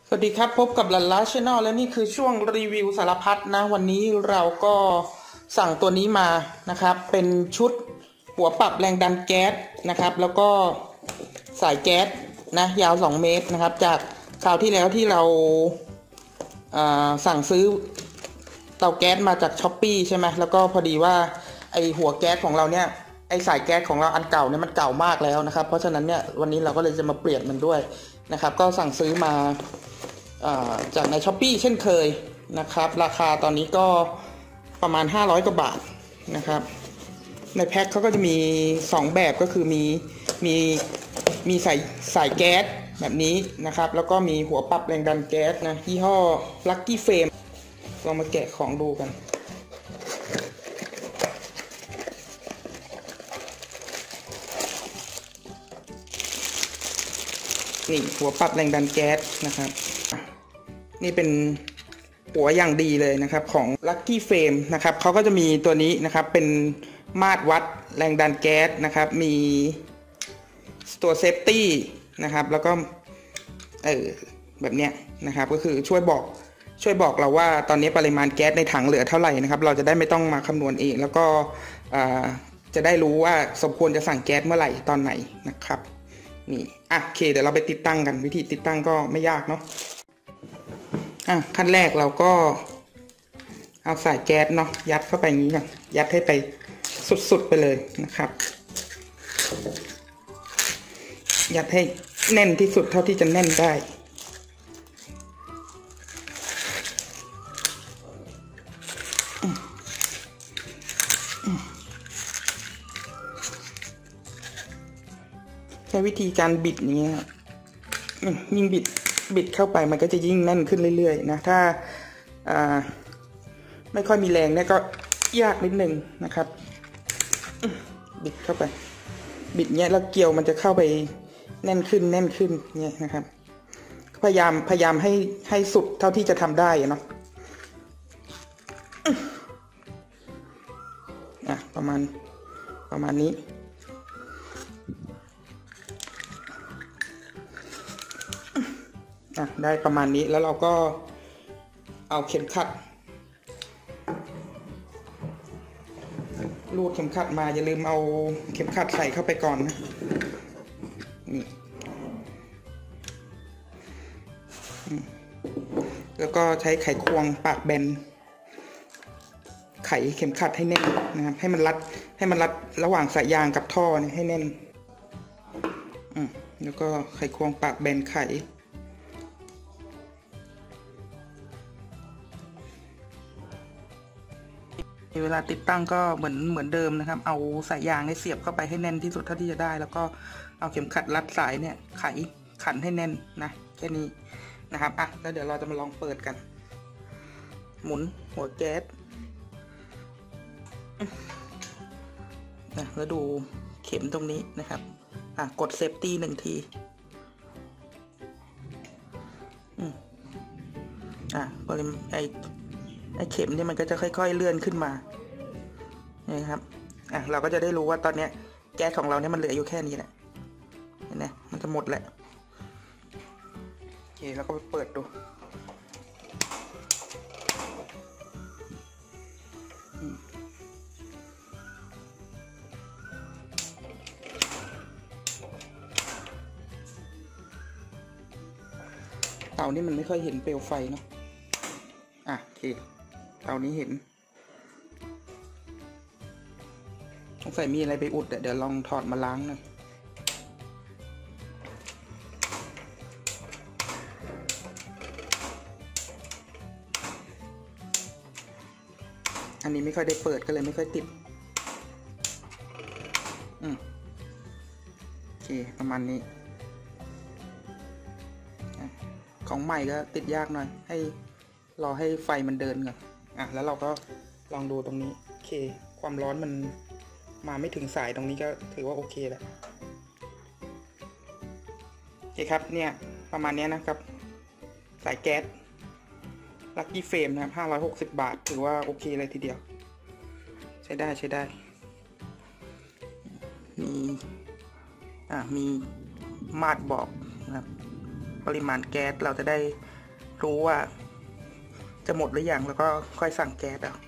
สวัสดีครับพบกับลันลาชแนลและนี่คือช่วงรีวิวสารพัดนะวันนี้เราก็สั่งตัวนี้มานะครับเป็นชุดหัวปรับแรงดันแก๊สนะครับแล้วก็สายแก๊สนะยาว2 เมตรนะครับจากคราวที่แล้วที่เราสั่งซื้อเตาแก๊สมาจากช้อปปี้ใช่ไหมแล้วก็พอดีว่าไอหัวแก๊สของเราเนี่ยไอสายแก๊สของเราอันเก่าเนี่ยมันเก่ามากแล้วนะครับเพราะฉะนั้นเนี่ยวันนี้เราก็เลยจะมาเปลี่ยนมันด้วยนะครับก็สั่งซื้อมาจากในช้อปปี้เช่นเคยนะครับราคาตอนนี้ก็ประมาณ500 กว่าบาทนะครับในแพ็คเขาก็จะมี2แบบก็คือมีสายแก๊สแบบนี้นะครับแล้วก็มีหัวปรับแรงดันแก๊สนะยี่ห้อ Lucky Frame ลองมาแกะของดูกันนี่หัวปรับแรงดันแก๊สนะครับนี่เป็นหัวอย่างดีเลยนะครับของ Lucky Frame นะครับเขาก็จะมีตัวนี้นะครับเป็นมาตรวัดแรงดันแก๊สนะครับมีตัวเซฟตี้นะครับแล้วก็แบบเนี้ยนะครับก็คือช่วยบอกเราว่าตอนนี้ปริมาณแก๊สในถังเหลือเท่าไหร่นะครับเราจะได้ไม่ต้องมาคำนวณเองแล้วก็จะได้รู้ว่าสมควรจะสั่งแก๊สเมื่อไหร่ตอนไหนนะครับนี่โอเคเดี๋ยวเราไปติดตั้งกันวิธีติดตั้งก็ไม่ยากเนาะขั้นแรกเราก็เอาสายแก๊สเนาะยัดเข้าไปอย่างนี้ก่อนยัดให้ไปสุดๆไปเลยนะครับยัดให้แน่นที่สุดเท่าที่จะแน่นได้ใช้วิธีการบิดอย่างนี้ครับยิ่งบิดเข้าไปมันก็จะยิ่งแน่นขึ้นเรื่อยๆนะถ้าไม่ค่อยมีแรงเนี่ยก็ยากนิดนึงนะครับบิดเข้าไปบิดเนี้ยแล้วเกลียวมันจะเข้าไปแน่นขึ้นเนี่ยนะครับพยายามให้สุดเท่าที่จะทำได้เนาะประมาณนี้ได้ประมาณนี้แล้วเราก็เอาเข็มขัดรูดเข็มขัดมาอย่าลืมเอาเข็มขัดใส่เข้าไปก่อนนะนี่แล้วก็ใช้ไขควงปากแบนไขเข็มขัดให้แน่นนะครับให้มันรัดระหว่างสายยางกับท่อเนี่ยให้แน่นแล้วก็ไขควงปากแบนไขเวลาติดตั้งก็เหมือนเดิมนะครับเอาสายยางให้เสียบเข้าไปให้แน่นที่สุดเท่าที่จะได้แล้วก็เอาเข็มขัดรัดสายเนี่ยขันให้แน่นนะแค่นี้นะครับแล้วเดี๋ยวเราจะมาลองเปิดกันหมุนหัวแก๊สแล้วดูเข็มตรงนี้นะครับกดเซฟตี้1 ทีไอเข็มเนี่ยมันก็จะค่อยๆเลื่อนขึ้นมานี่ครับเราก็จะได้รู้ว่าตอนนี้แก๊สของเราเนี่ยมันเหลืออยู่แค่นี้แหละเห็นไหมมันจะหมดแหละโอเคแล้วก็ไปเปิดดูเตานี่มันไม่ค่อยเห็นเปลวไฟเนาะโอเคเตานี้เห็นสงสัยมีอะไรไปอุดเดี๋ยวลองถอดมาล้างหน่อยอันนี้ไม่ค่อยได้เปิดก็เลยไม่ค่อยติดโอเคประมาณนี้ของใหม่ก็ติดยากหน่อยให้รอให้ไฟมันเดินก่อนแล้วเราก็ลองดูตรงนี้โอเคความร้อนมันมาไม่ถึงสายตรงนี้ก็ถือว่าโอเคแหละโอเคครับเนี่ยประมาณนี้นะครับสายแก๊ส Lucky Frame นะครับ560 บาทถือว่าโอเคเลยทีเดียวใช้ได้มีมาตรบอกนะครับปริมาณแก๊สเราจะได้รู้ว่าจะหมดหรือยังแล้วก็ค่อยสั่งแก๊สเอา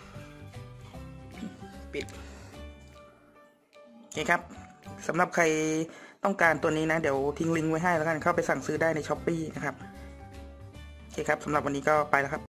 ปิดโอเคครับสำหรับใครต้องการตัวนี้นะเดี๋ยวทิ้งลิงก์ไว้ให้แล้วกันเข้าไปสั่งซื้อได้ใน Shopee นะครับโอเคครับสำหรับวันนี้ก็ไปแล้วครับ